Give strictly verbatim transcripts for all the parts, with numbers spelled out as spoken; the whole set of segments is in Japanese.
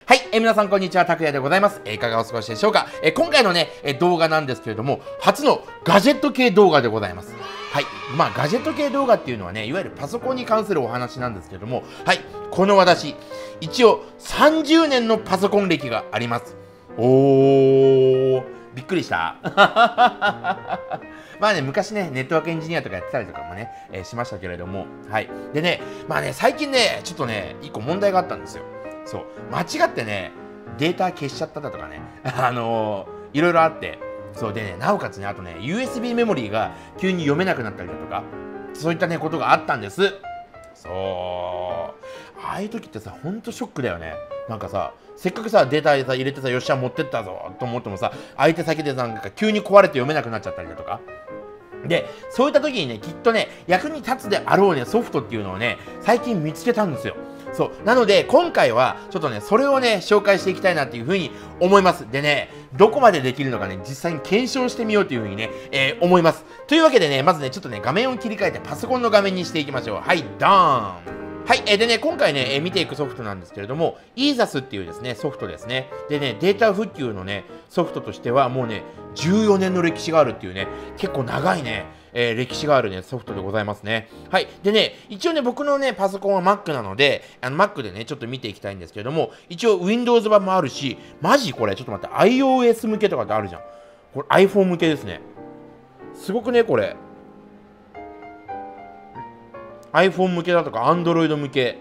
はい、えー、皆さんこんにちは、たくやでございます。えー、いかがお過ごしでしょうか。えー、今回のね、えー、動画なんですけれども、初のガジェット系動画でございます。はい、まあガジェット系動画っていうのはね、いわゆるパソコンに関するお話なんですけれども、はい、この私、一応さんじゅうねんのパソコン歴があります。おー、びっくりしたまあね、昔ね、ネットワークエンジニアとかやってたりとかもね、えー、しましたけれども、はい。でね、まあね、最近ね、ちょっとね、一個問題があったんですよ。そう、間違ってね、データ消しちゃっただとかね、あのー、いろいろあって、そうでね、なおかつね、あとね、ユーエスビー メモリーが急に読めなくなったりだとか、そういったね、ことがあったんです。そう、ああいう時ってさ、ほんとショックだよね。なんかさ、せっかくさ、データさ入れてさ、よっしゃ、持ってったぞと思ってもさ、相手先でなんか急に壊れて読めなくなっちゃったりだとか。で、そういった時にね、きっとね、役に立つであろうね、ソフトっていうのをね、最近見つけたんですよ。そう。なので、今回は、ちょっとね、それをね、紹介していきたいなっていうふうに思います。でね、どこまでできるのかね、実際に検証してみようというふうにね、えー、思います。というわけでね、まずね、ちょっとね、画面を切り替えてパソコンの画面にしていきましょう。はい、ドーン。はい、えー、でね、今回ね、えー、見ていくソフトなんですけれども、イーザス っていうですね、ソフトですね。でね、データ復旧のね、ソフトとしては、もうね、じゅうよねんの歴史があるっていうね、結構長いね、えー、歴史があるね、ソフトでございますね。はい。でね、一応ね、僕のね、パソコンは Mac なので、あの Mac でね、ちょっと見ていきたいんですけれども、一応 Windows 版もあるし、マジこれ、ちょっと待って、iOS 向けとかってあるじゃん。これ iPhone 向けですね。すごくね、これ。iPhone 向けだとか、Android 向け。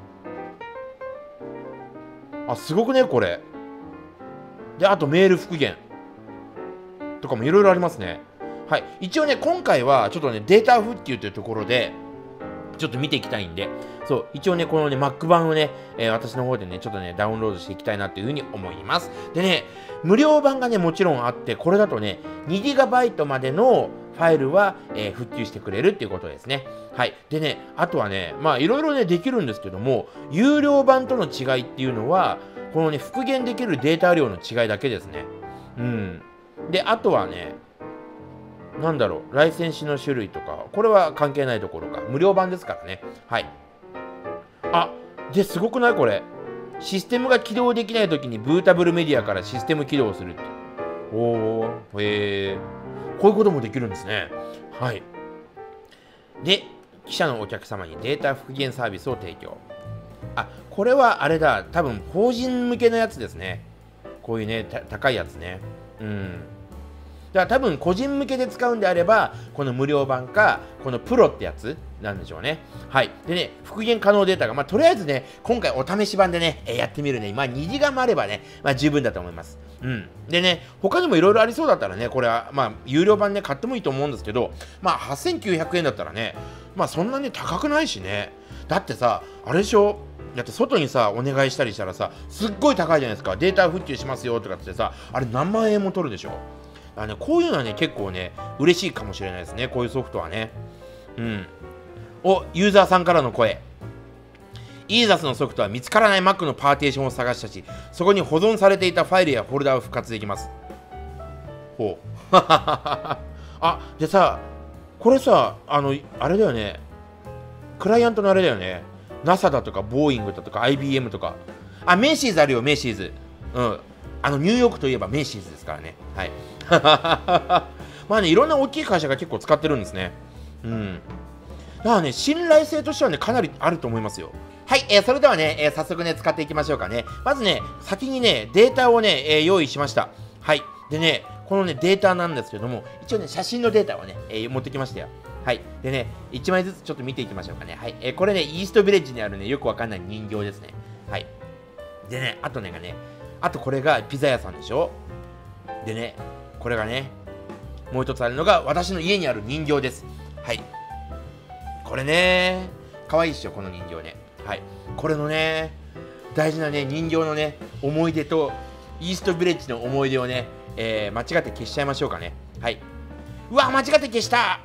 あ、すごくね、これ。で、あとメール復元。とかもいろいろありますね。はい。一応ね、今回はちょっとね、データ復旧というところで、ちょっと見ていきたいんで、そう、一応ね、このね、Mac 版をね、えー、私の方でね、ちょっとね、ダウンロードしていきたいなっていうふうに思います。でね、無料版がね、もちろんあって、これだとね、にギガバイト までのファイルは、えー、復旧してくれるっていうことですね。はい。でね、あとはね、まあ、いろいろね、できるんですけども、有料版との違いっていうのは、このね、復元できるデータ量の違いだけですね。うん。で、あとはね、なんだろう、ライセンスの種類とか、これは関係ないところか。無料版ですからね。はい。あ、で、すごくないこれ。システムが起動できないときにブータブルメディアからシステム起動するって。おー、へー。こういうこともできるんですね。はい。で、記者のお客様にデータ復元サービスを提供。あ、これはあれだ。多分、法人向けのやつですね。こういうね、高いやつね。うん。だから多分個人向けで使うんであれば、この無料版か、このプロってやつなんでしょうね。はい。でね、復元可能データが、まあ、とりあえずね、今回お試し版でね、やってみるね。まあ、にギガもあればね、まあ、十分だと思います。うん。でね、他にもいろいろありそうだったらね、これは、まあ、有料版ね、買ってもいいと思うんですけど、まあ、はっせんきゅうひゃくえんだったらね、まあ、そんなに高くないしね。だってさ、あれでしょ、だって外にさ、お願いしたりしたらさ、すっごい高いじゃないですか。データ復旧しますよとかってさ、あれ何万円も取るでしょ。あね、こういうのはね、結構ね、嬉しいかもしれないですね。こういうソフトはね。うん。お、ユーザーさんからの声。イーザスのソフトは見つからない Mac のパーテーションを探したし、そこに保存されていたファイルやフォルダを復活できます。ほう。あ、でさ、これさ、あの、あれだよね。クライアントのあれだよね。ナサ だとか、ボーイングだとか、アイビーエム とか。あ、メイシーズあるよ、メイシーズ。うん。あの、ニューヨークといえばメイシーズですからね。はい。まあね、いろんな大きい会社が結構使ってるんですね。うん。だからね、信頼性としてはね、かなりあると思いますよ。はい、えー、それではね、えー、早速ね、使っていきましょうかね。まずね、先にね、データをね、えー、用意しました。はい。でね、このね、データなんですけども、一応ね、写真のデータをね、えー、持ってきましたよ。はい。でね、いちまいずつちょっと見ていきましょうかね。はい。えー、これね、イーストビレッジにあるね、よくわかんない人形ですね。はい。でね、あとね、がね、あとこれがピザ屋さんでしょ。でね、これがね、もう一つあるのが私の家にある人形です。はい。これね、かわいいっしょ、この人形ね。はい。これのね、大事なね、人形のね、思い出と、イーストビレッジの思い出をね、えー、間違って消しちゃいましょうかね。はい。うわ、間違って消した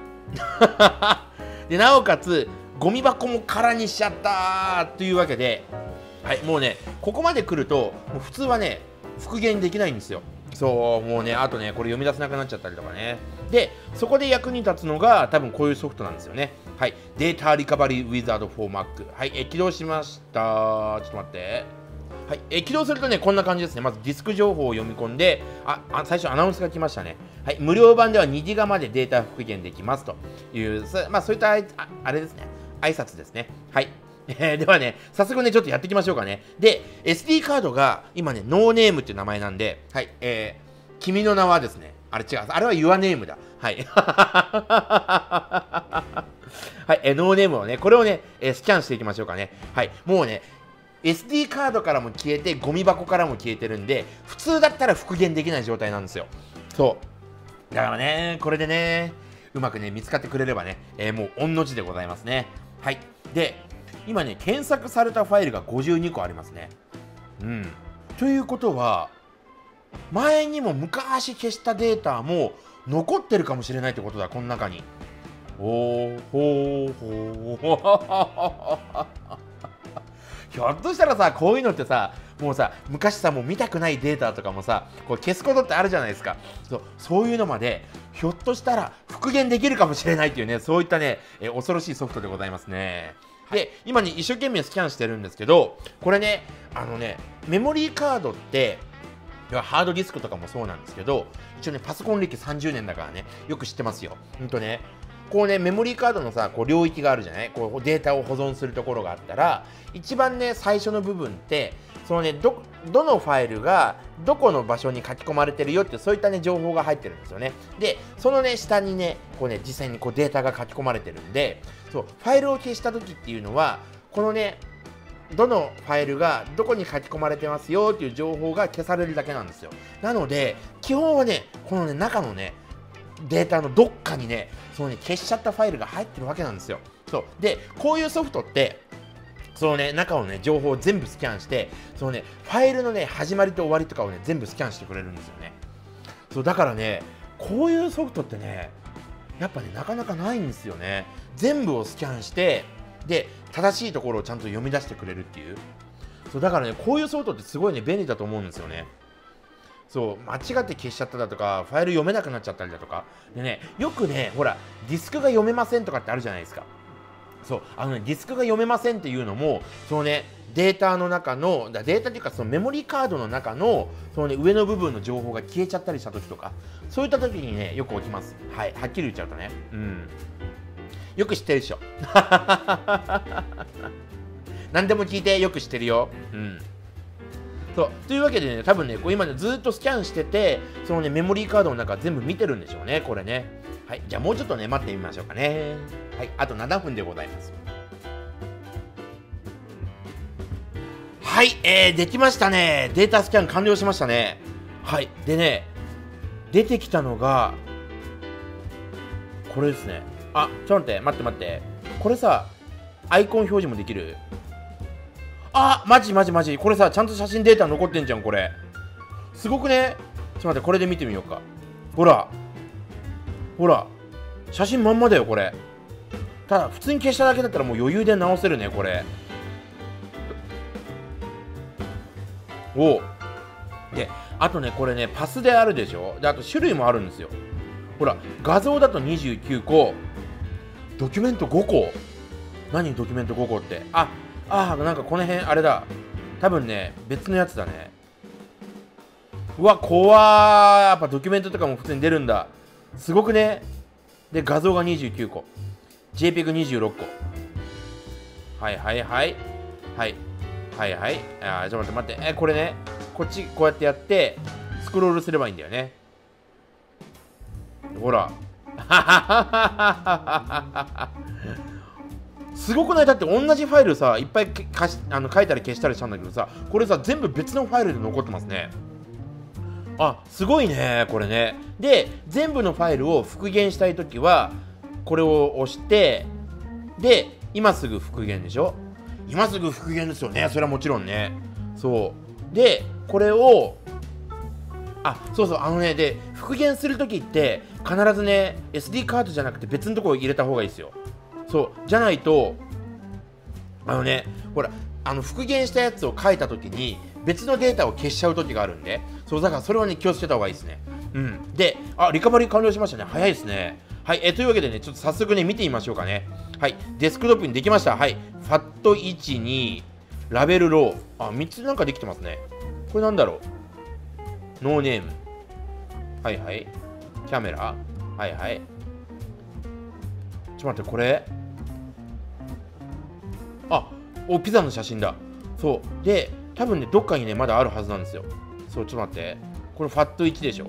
で、なおかつ、ゴミ箱も空にしちゃったというわけで、はい、もうね、ここまで来ると、もう普通はね、復元できないんですよ。そう、もうね、あとね、これ読み出せなくなっちゃったりとかね。で、そこで役に立つのが、多分こういうソフトなんですよね。はい、データリカバリーウィザードフォー Mac。はい、え起動しました。ちょっと待って。 はい、えー起動するとね、こんな感じですね。まずディスク情報を読み込んで、あ、あ最初アナウンスが来ましたね。はい、無料版ではにジガまでデータ復元できますという、そまあ、そういったあいああれですね、挨拶ですね。はい。えーではね、早速ね、ちょっとやっていきましょうかね。で、エスディー カードが今ね、ノーネームっていう名前なんで、はい、えー、君の名はですね、あれ違う、あれは Your Name だ。はい。はい、えーノーネームをね、これをね、えースキャンしていきましょうかね。はい、もうね、エスディー カードからも消えて、ゴミ箱からも消えてるんで、普通だったら復元できない状態なんですよ。そう。だからね、これでね、うまくね、見つかってくれればね、えーもう御の字でございますね。はい。で、今ね、検索されたファイルがごじゅうにこありますね。うん。ということは、前にも昔消したデータも残ってるかもしれないってことだ、この中に。おーほーほーひょっとしたらさ、こういうのってさ、もうさ、昔さ、もう見たくないデータとかもさ、こう消すことってあるじゃないですか。そう、そういうのまで、ひょっとしたら復元できるかもしれないっていうね、そういったね、えー恐ろしいソフトでございますね。で、今ね、一生懸命スキャンしてるんですけど、これね、あのね、メモリーカードって、要はハードディスクとかもそうなんですけど、一応ね、パソコン歴さんじゅうねんだからね、よく知ってますよ。ほんとね、こうね、メモリーカードのさ、こう領域があるじゃない、こうデータを保存するところがあったら、一番ね、最初の部分って、そのね、ど、どのファイルがどこの場所に書き込まれてるよって、そういったね、情報が入ってるんですよね。で、そのね、下にね、こうね、実際にこうデータが書き込まれてるんで、そう、ファイルを消した時っていうのは、このね、どのファイルがどこに書き込まれてますよっていう情報が消されるだけなんですよ。なので、基本はね、このね、中のね、データのどっかにね、そのね、消しちゃったファイルが入ってるわけなんですよ。そう。で、こういうソフトって、そのね、中のね、情報を全部スキャンして、そのね、ファイルのね、始まりと終わりとかをね、全部スキャンしてくれるんですよね。そう、だからね、こういうソフトってね、やっぱね、なかなかないんですよね。全部をスキャンして、で、正しいところをちゃんと読み出してくれるっていう。そう、だからね、こういうソフトってすごいね、便利だと思うんですよね。そう、間違って消しちゃっただとか、ファイル読めなくなっちゃったりだとか。でね、よくね、ほら、ディスクが読めませんとかってあるじゃないですか。そう、あのね、ディスクが読めませんっていうのも、そのね、データの中の、だデータっていうか、そのメモリーカードの中の、そのね、上の部分の情報が消えちゃったりした時とか、そういった時にね、よく起きます。はい、はっきり言っちゃうとね。うん。よく知ってるでしょ。何でも聞いてよく知ってるよ。うん。そうというわけでね、多分ね、こう今ね、ずっとスキャンしてて、そのね、メモリーカードの中全部見てるんでしょうね、これね。はい、じゃあもうちょっとね、待ってみましょうかね。はい、あとななふんでございます。はい、えー、できましたね。データスキャン完了しましたね。はい、でね、出てきたのが、これですね。あ、ちょっと待って、待って待って。これさ、アイコン表示もできる？あ、マジマジマジ。これさ、ちゃんと写真データ残ってんじゃん、これ。すごくね？ちょっと待って、これで見てみようか。ほら。ほら。写真まんまだよ、これ。ただ、普通に消しただけだったらもう余裕で直せるね、これ。おで、あとね、これね、パスであるでしょ？で、あと種類もあるんですよ。ほら、画像だとにじゅうきゅうこ、ドキュメントごこ。何ドキュメントごこって。あ、あー、なんかこの辺あれだ。多分ね、別のやつだね。うわ、怖ー。やっぱドキュメントとかも普通に出るんだ。すごくね。で、画像がにじゅうきゅうこ。ジェイペグにじゅうろっこ。はいはいはい。はい。はいはい。あー、ちょっと待って待って。え、これね。こっちこうやってやって、スクロールすればいいんだよね。ほら。すごくない？だって同じファイルさ、いっぱいかしあの書いたり消したりしたんだけどさ、これさ、全部別のファイルで残ってますね。あ、すごいね、これね。で、全部のファイルを復元したいときは、これを押して、で、今すぐ復元でしょ？今すぐ復元ですよね、それはもちろんね。そう。で、これを、あ、そうそう、あのね、で、復元するときって、必ずね、エスディー カードじゃなくて別のところ入れた方がいいですよ。そう、じゃないと、あのね、ほら、あの復元したやつを書いたときに、別のデータを消しちゃうときがあるんで、そう、だからそれはね、気をつけた方がいいですね。うん。で、あ、リカバリー完了しましたね。早いですね。はい、えというわけでね、ちょっと早速ね、見てみましょうかね。はい、デスクトップにできました。はい、ファットいち、に、 ラベルロー。あ、みっつなんかできてますね。これなんだろう。ノーネーム。はいはい。キャメラ。はいはい。ちょっと待って、これ。あ、お、ピザの写真だ。そう。で、多分ね、どっかにね、まだあるはずなんですよ。そう、ちょっと待って。これファットいちでしょ。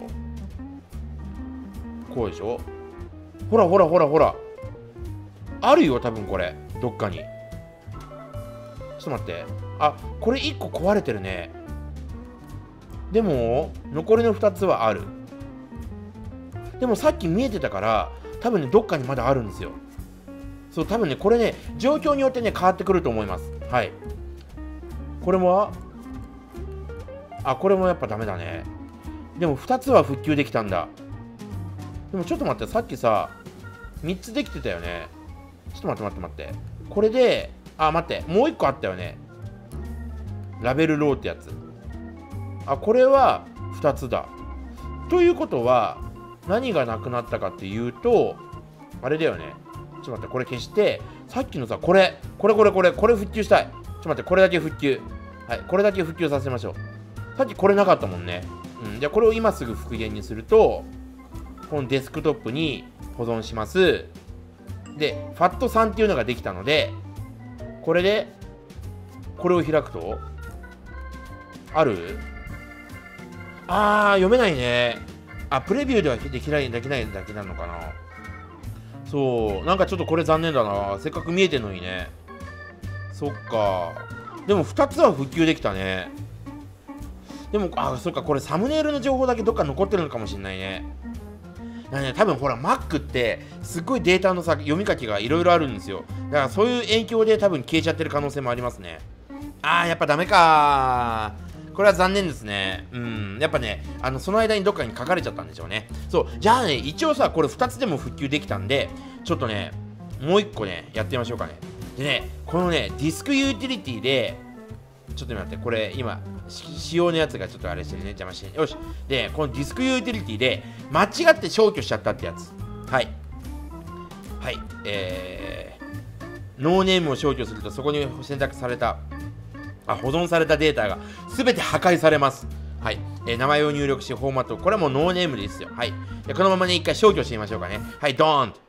こうでしょ。ほらほらほらほら。あるよ、多分これ。どっかに。ちょっと待って。あ、これいっこ壊れてるね。でも、残りのふたつはある。でもさっき見えてたから、多分ね、どっかにまだあるんですよ。そう、多分ね、これね、状況によってね、変わってくると思います。はい。これも、あ、これもやっぱダメだね。でもふたつは復旧できたんだ。でもちょっと待って、さっきさ、みっつできてたよね。ちょっと待って待って待って。これで、あ、待って、もういっこあったよね。ラベルローってやつ。あ、これはふたつだ。ということは、何がなくなったかっていうと、あれだよね。ちょっと待って、これ消して、さっきのさ、これ、これこれこれ、これ復旧したい。ちょっと待って、これだけ復旧。はい、これだけ復旧させましょう。さっきこれなかったもんね。うん、じゃあこれを今すぐ復元にすると、このデスクトップに保存します。で、ファットさんっていうのができたので、これで、これを開くと、ある？あー、読めないね。あ、プレビューではできない、できないだけなのかな。そう、なんかちょっとこれ残念だな。せっかく見えてんのにね。そっか。でもふたつは復旧できたね。でも、あ、そっか、これサムネイルの情報だけどっか残ってるのかもしれないね。だね、多分ほら Mac ってすっごいデータのさ読み書きがいろいろあるんですよ。だからそういう影響で多分消えちゃってる可能性もありますね。あー、やっぱダメかー。これは残念ですね。うん、やっぱね、あのその間にどっかに書かれちゃったんでしょうね。そう、じゃあね、一応さ、これふたつでも復旧できたんで、ちょっとね、もういっこね、やってみましょうかね。でね、このね、ディスクユーティリティで、ちょっと待って、これ今、仕様のやつがちょっとあれしてるね、邪魔してる。よし。で、このディスクユーティリティで、間違って消去しちゃったってやつ。はい。はい。えー、ノーネームを消去すると、そこに選択された、あ、保存されたデータが全て破壊されます。はい。えー、名前を入力し、フォーマット。これはもうノーネームですよ。はい。でこのままね、一回消去してみましょうかね。はい、ドーンと。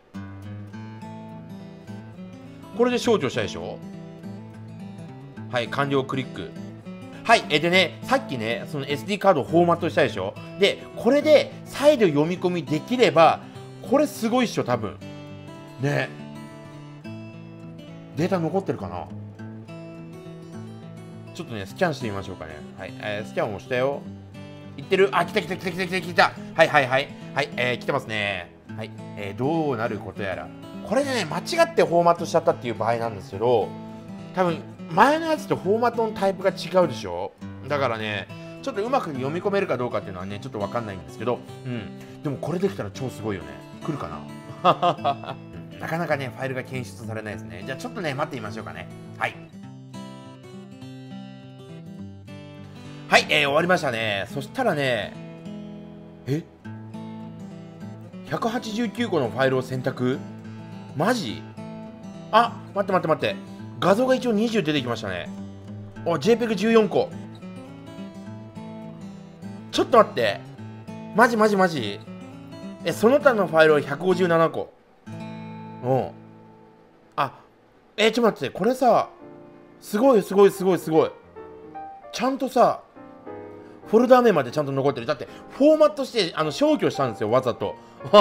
これで消去したでしょ。はい、完了クリック。はい、えでね、さっきね、その エスディー カードをフォーマットしたでしょ。で、これで再度読み込みできれば、これすごいっしょ、多分。ね。データ残ってるかな。ちょっとね、スキャンしてみましょうかね。はい、えー、スキャンをしたよ。いってる。あ、来た来た来た来た来た来た。はいはいはい。はい、えー、来てますね。はい、えー、どうなることやら。これね、間違ってフォーマットしちゃったっていう場合なんですけど、多分、前のやつとフォーマットのタイプが違うでしょ。だからね、ちょっとうまく読み込めるかどうかっていうのはね、ちょっとわかんないんですけど、うん。でもこれできたら超すごいよね。来るかななかなかね、ファイルが検出されないですね。じゃあちょっとね、待ってみましょうかね。はい。はい、えー、終わりましたね。そしたらね、え ?ひゃくはちじゅうきゅう 個のファイルを選択？マジ？あ、待って待って待って。画像が一応にじゅう出てきましたね。お、ジェイペグじゅうよん 個。ちょっと待って。マジマジマジえ、その他のファイルはひゃくごじゅうなな個。うん。あ、え、ちょっと待って。これさ、すごいすごいすごいすごい。ちゃんとさ、フォルダ名までちゃんと残ってる。だって、フォーマットして、あの、消去したんですよ、わざと。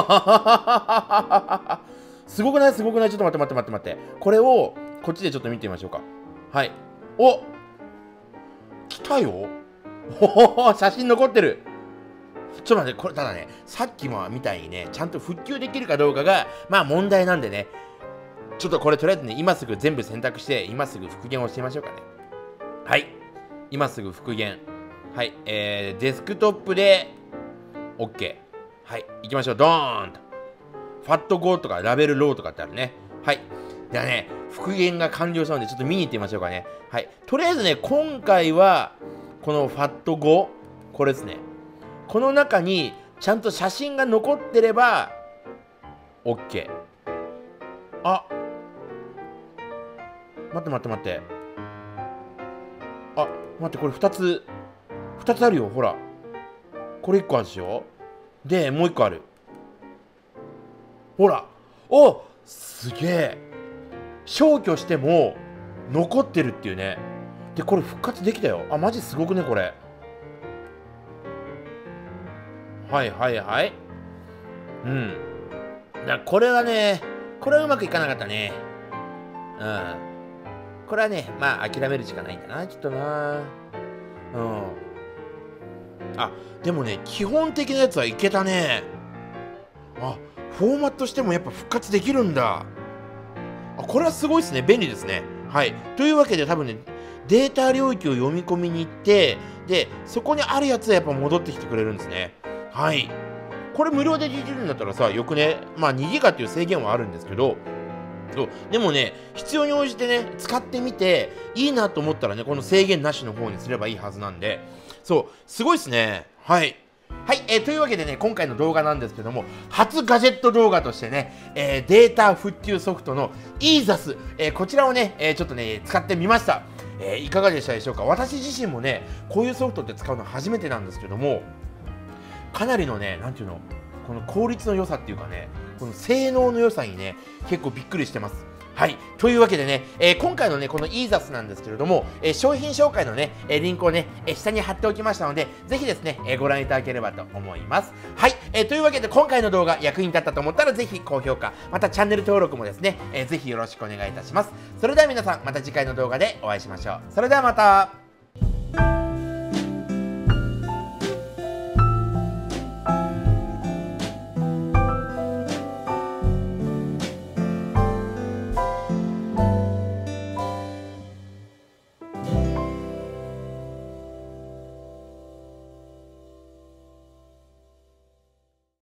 すごくないすごくないちょっと待って待って待って待って。これを、こっちでちょっと見てみましょうか。はい。お、来たよ。写真残ってる。ちょっと待って、これ、ただね、さっきもみたいにね、ちゃんと復旧できるかどうかが、まあ問題なんでね、ちょっとこれとりあえずね、今すぐ全部選択して、今すぐ復元をしてみましょうかね。はい。今すぐ復元。はい。えー、デスクトップで、OK。はい。行きましょう。ドーンと。ファットごとかラベルローとかってあるね。はい。ではね、復元が完了したので、ちょっと見に行ってみましょうかね。はい。とりあえずね、今回は、このファットご、これですね。この中に、ちゃんと写真が残ってれば、OK。あ、待って待って待って。 待って、これふたつふたつあるよ。ほら、これいっこあるでしょ。でもういっこある。ほら、お、すげえ。消去しても残ってるっていうね。でこれ復活できたよ。あ、マジすごくねこれ。はいはいはい。うん。だこれはね、これはうまくいかなかったね。うん。これはね、まあ諦めるしかないんだな、きっとな。うん。あ、でもね、基本的なやつはいけたね。あ、フォーマットしてもやっぱ復活できるんだ。あ、これはすごいですね。便利ですね。はい。というわけで多分ね、データ領域を読み込みに行って、で、そこにあるやつはやっぱ戻ってきてくれるんですね。はい。これ無料でできるんだったらさ、よくね、まあにギガっていう制限はあるんですけど、そうでもね、必要に応じてね、使ってみて、いいなと思ったらね、この制限なしの方にすればいいはずなんで、そう、すごいですね。はい。はい、えー、というわけでね、今回の動画なんですけども、初ガジェット動画としてね、えー、データ復旧ソフトの イーザス、えー、こちらをね、えー、ちょっとね、使ってみました。えー、いかがでしたでしょうか。私自身もね、こういうソフトって使うの初めてなんですけども、かなりのね、なんていうの、この効率の良さっていうかね、この性能の良さにね、結構びっくりしてます。はい。というわけでね、えー、今回のね、この イーザス なんですけれども、えー、商品紹介のね、えー、リンクをね、えー、下に貼っておきましたので、ぜひですね、えー、ご覧いただければと思います。はい。えー、というわけで、今回の動画役に立ったと思ったら、ぜひ高評価、またチャンネル登録もですね、えー、ぜひよろしくお願いいたします。それでは皆さん、また次回の動画でお会いしましょう。それではまた。